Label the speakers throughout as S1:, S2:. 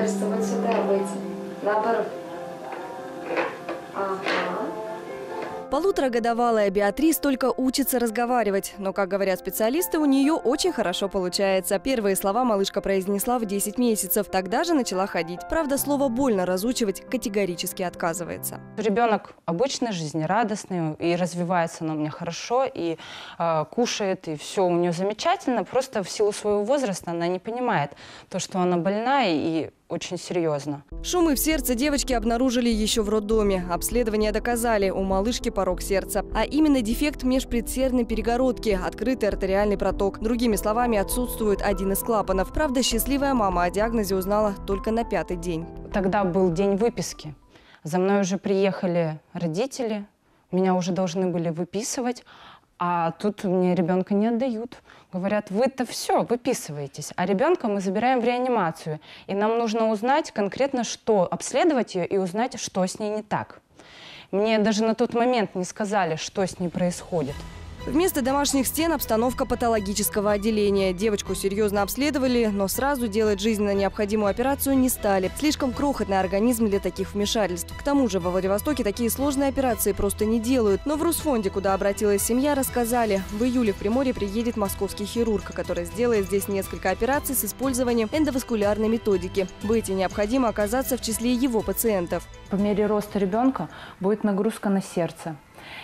S1: кажется, вот сюда выйти. Наоборот. Ага.
S2: Полуторагодовалая Беатрис только учится разговаривать. Но, как говорят специалисты, у нее очень хорошо получается. Первые слова малышка произнесла в 10 месяцев. Тогда же начала ходить. Правда, слово «больно» разучивать категорически отказывается.
S3: Ребенок обычный, жизнерадостный, и развивается она у меня хорошо, и кушает, и все у нее замечательно. Просто в силу своего возраста она не понимает то, что она больная, и очень серьезно.
S2: Шумы в сердце девочки обнаружили еще в роддоме. Обследования доказали, у малышки порок сердца. А именно дефект межпредсердной перегородки, открытый артериальный проток. Другими словами, отсутствует один из клапанов. Правда, счастливая мама о диагнозе узнала только на 5-й день.
S3: Тогда был день выписки. За мной уже приехали родители, меня уже должны были выписывать. А тут мне ребенка не отдают. Говорят, вы-то все, выписываетесь. А ребенка мы забираем в реанимацию. И нам нужно узнать конкретно, что, обследовать ее и узнать, что с ней не так. Мне даже на тот момент не сказали, что с ней происходит.
S2: Вместо домашних стен обстановка патологического отделения. Девочку серьезно обследовали, но сразу делать жизненно необходимую операцию не стали. Слишком крохотный организм для таких вмешательств. К тому же во Владивостоке такие сложные операции просто не делают. Но в Русфонде, куда обратилась семья, рассказали, в июле в Приморье приедет московский хирург, который сделает здесь несколько операций с использованием эндоваскулярной методики. Бете необходимо оказаться в числе его пациентов.
S3: По мере роста ребенка будет нагрузка на сердце.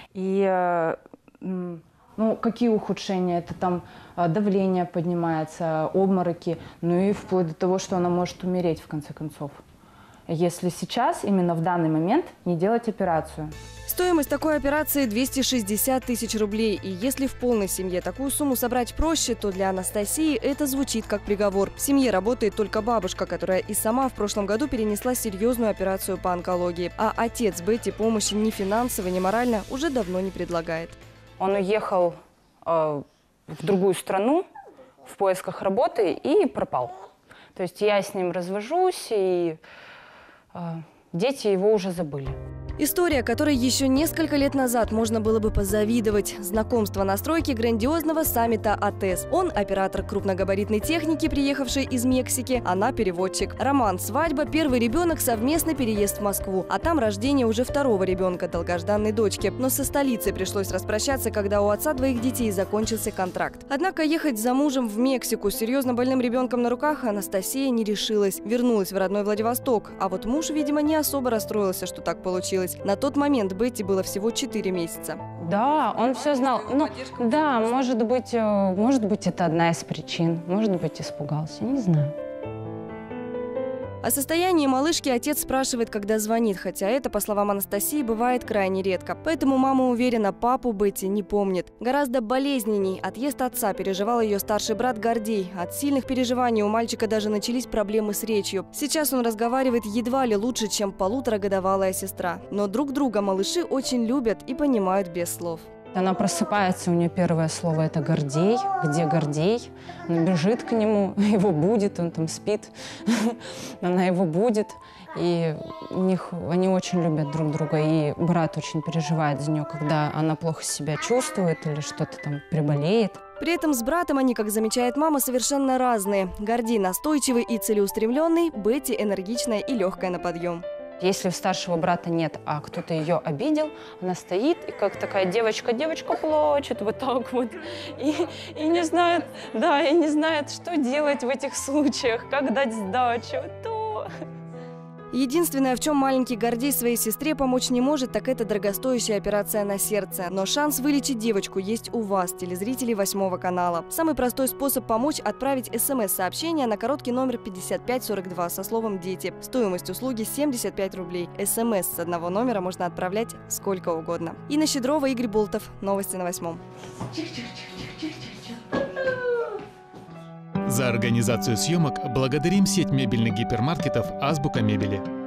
S3: И ну, какие ухудшения? Это там давление поднимается, обмороки, ну и вплоть до того, что она может умереть в конце концов. Если сейчас, именно в данный момент, не делать операцию.
S2: Стоимость такой операции 260 тысяч рублей. И если в полной семье такую сумму собрать проще, то для Анастасии это звучит как приговор. В семье работает только бабушка, которая и сама в прошлом году перенесла серьезную операцию по онкологии. А отец Бетти помощи ни финансово, ни морально уже давно не предлагает.
S3: Он уехал в другую страну в поисках работы и пропал. То есть я с ним развожусь, и дети его уже забыли.
S2: История, которой еще несколько лет назад можно было бы позавидовать. Знакомство на стройке грандиозного саммита АТЭС. Он оператор крупногабаритной техники, приехавший из Мексики, она переводчик. Роман, свадьба, первый ребенок, совместный переезд в Москву. А там рождение уже второго ребенка, долгожданной дочки. Но со столицей пришлось распрощаться, когда у отца двоих детей закончился контракт. Однако ехать за мужем в Мексику с серьезно больным ребенком на руках Анастасия не решилась. Вернулась в родной Владивосток. А вот муж, видимо, не особо расстроился, что так получилось. На тот момент Бетти было всего 4 месяца.
S3: Да, он все знал. Ну, да, может быть, это одна из причин. Может быть, испугался, не знаю.
S2: О состоянии малышки отец спрашивает, когда звонит, хотя это, по словам Анастасии, бывает крайне редко. Поэтому мама уверена, папу Бетти не помнит. Гораздо болезненней отъезд отца переживал ее старший брат Гордей. От сильных переживаний у мальчика даже начались проблемы с речью. Сейчас он разговаривает едва ли лучше, чем полуторагодовалая сестра. Но друг друга малыши очень любят и понимают без слов.
S3: Она просыпается, у нее первое слово – это «Гордей». Где Гордей? Она бежит к нему, его будет, он там спит. Она его будет. И они очень любят друг друга. И брат очень переживает за нее, когда она плохо себя чувствует или что-то там приболеет.
S2: При этом с братом они, как замечает мама, совершенно разные. Гордей настойчивый и целеустремленный, Бетти энергичная и легкая на подъем.
S3: Если у старшего брата нет, а кто-то ее обидел, она стоит и как такая девочка плачет вот так вот. И не знает, да, и не знает, что делать в этих случаях, как дать сдачу.
S2: Единственное, в чем маленький Гордей своей сестре помочь не может, так это дорогостоящая операция на сердце. Но шанс вылечить девочку есть у вас, телезрителей 8 канала. Самый простой способ помочь – отправить СМС-сообщение на короткий номер 5542 со словом «Дети». Стоимость услуги 75 рублей. СМС с одного номера можно отправлять сколько угодно. Инна Щедрова, Игорь Болтов. Новости на 8.
S4: За организацию съемок благодарим сеть мебельных гипермаркетов «Азбука мебели».